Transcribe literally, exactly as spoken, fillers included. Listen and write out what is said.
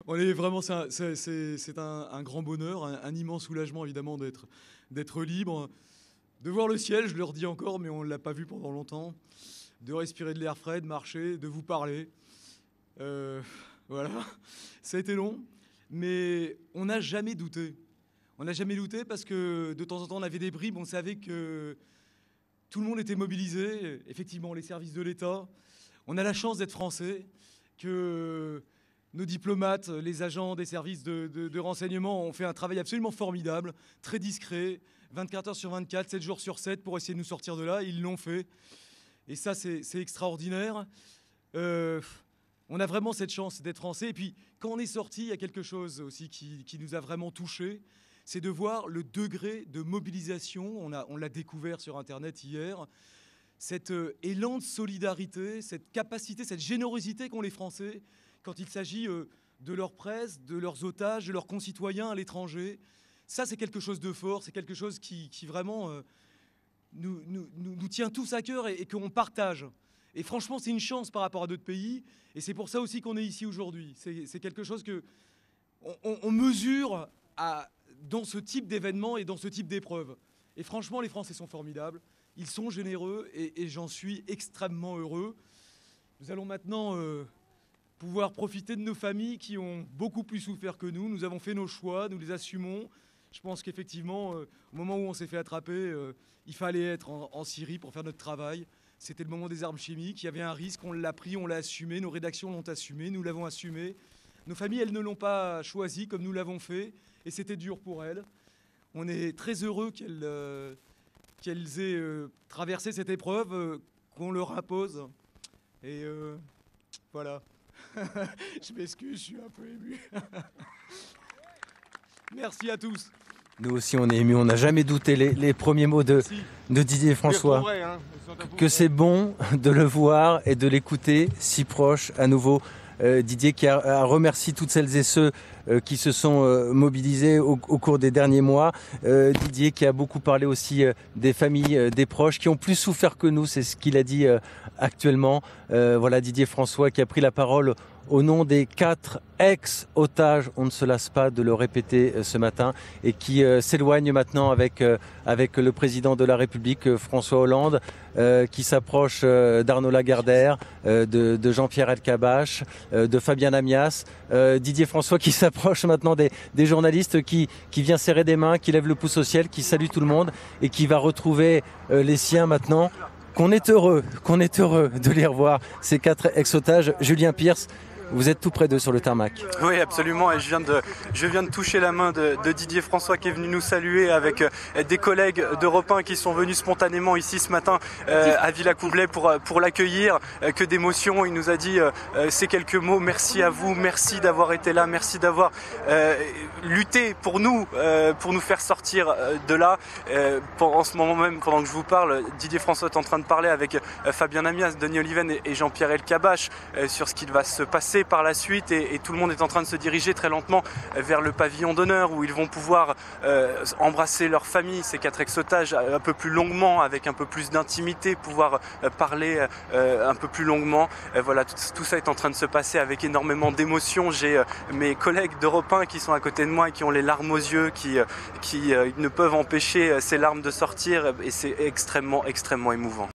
On est vraiment, c'est un, c'est- c'est- c'est un- un grand bonheur, un, un immense soulagement évidemment d'être d'être libre, de voir le ciel, je le redis encore, mais on ne l'a pas vu pendant longtemps, de respirer de l'air frais, de marcher, de vous parler. Euh, voilà, ça a été long, mais on n'a jamais douté. On n'a jamais douté parce que de temps en temps on avait des bribes, on savait que tout le monde était mobilisé, effectivement les services de l'État. On a la chance d'être français, que nos diplomates, les agents des services de, de- de renseignement ont fait un travail absolument formidable, très discret, vingt-quatre heures sur vingt-quatre, sept jours sur sept pour essayer de nous sortir de là. Ils l'ont fait. Et ça, c'est c'est extraordinaire. Euh, on a vraiment cette chance d'être français. Et puis, quand on est sorti, il y a quelque chose aussi qui, qui nous a vraiment touchés. C'est de voir le degré de mobilisation. On a, on l'a découvert sur Internet hier. Cet euh, élan de solidarité, cette capacité, cette générosité qu'ont les Français quand il s'agit euh, de leur presse, de leurs otages, de leurs concitoyens à l'étranger. Ça, c'est quelque chose de fort, c'est quelque chose qui, qui vraiment euh, nous, nous, nous, nous tient tous à cœur et, et qu'on partage. Et franchement, c'est une chance par rapport à d'autres pays. Et c'est pour ça aussi qu'on est ici aujourd'hui. C'est c'est quelque chose que on, on- on mesure à- dans ce type d'événement et dans ce type d'épreuve. Et franchement, les Français sont formidables. Ils sont généreux et, et j'en suis extrêmement heureux. Nous allons maintenant euh, pouvoir profiter de nos familles qui ont beaucoup plus souffert que nous. Nous avons fait nos choix, nous les assumons. Je pense qu'effectivement, euh, au moment où on s'est fait attraper, euh, il fallait être en, en Syrie pour faire notre travail. C'était le moment des armes chimiques. Il y avait un risque, on l'a pris, on l'a assumé. Nos rédactions l'ont assumé, nous l'avons assumé. Nos familles, elles ne l'ont pas choisi comme nous l'avons fait. Et c'était dur pour elles. On est très heureux qu'elles euh, qu'elles aient euh, traversé cette épreuve, euh, qu'on leur impose. Et euh, voilà. Je m'excuse, je suis un peu ému. Merci à tous. Nous aussi, on est émus. On n'a jamais douté les, les premiers mots de, Merci. de Didier François. Vrai, hein. Ils sont à peu Que c'est bon de le voir et de l'écouter si proche à nouveau. Euh, Didier qui a, a remercié toutes celles et ceux euh, qui se sont euh, mobilisés au, au cours des derniers mois. Euh, Didier qui a beaucoup parlé aussi euh, des familles, euh, des proches qui ont plus souffert que nous, c'est ce qu'il a dit euh, actuellement. Euh, voilà Didier François qui a pris la parole au nom des quatre ex-otages, on ne se lasse pas de le répéter euh, ce matin, et qui euh, s'éloigne maintenant avec, euh, avec le président de la République, euh, François Hollande, euh, qui s'approche euh, d'Arnaud Lagardère, euh, de, de Jean-Pierre Elkabbach, euh, de Fabien Amias, euh, Didier François qui s'approche maintenant des, des journalistes, qui, qui vient serrer des mains, qui lève le pouce au ciel, qui salue tout le monde et qui va retrouver euh, les siens maintenant. Qu'on est heureux, qu'on est heureux de les revoir, ces quatre ex-otages. Julien Pierce, vous êtes tout près d'eux sur le tarmac. Oui, absolument. Et je viens de, je viens de toucher la main de, de Didier François qui est venu nous saluer avec euh, des collègues d'Europe un qui sont venus spontanément ici ce matin euh, à Villacoublay pour, pour l'accueillir. Euh, que d'émotion. Il nous a dit euh, ces quelques mots. Merci à vous. Merci d'avoir été là. Merci d'avoir euh, lutté pour nous, euh, pour nous faire sortir euh, de là. Euh, en ce moment même, pendant que je vous parle, Didier François est en train de parler avec euh, Fabien Amias, Denis Oliven et, et Jean-Pierre Elkabbach euh, sur ce qu'il va se passer par la suite et, et tout le monde est en train de se diriger très lentement vers le pavillon d'honneur où ils vont pouvoir euh, embrasser leur famille, ces quatre ex-otages un peu plus longuement, avec un peu plus d'intimité, pouvoir euh, parler euh, un peu plus longuement. Euh, voilà, tout, tout ça est en train de se passer avec énormément d'émotion. J'ai euh, mes collègues d'Europe un qui sont à côté de moi et qui ont les larmes aux yeux, qui, euh, qui euh, ne peuvent empêcher ces larmes de sortir et c'est extrêmement, extrêmement émouvant.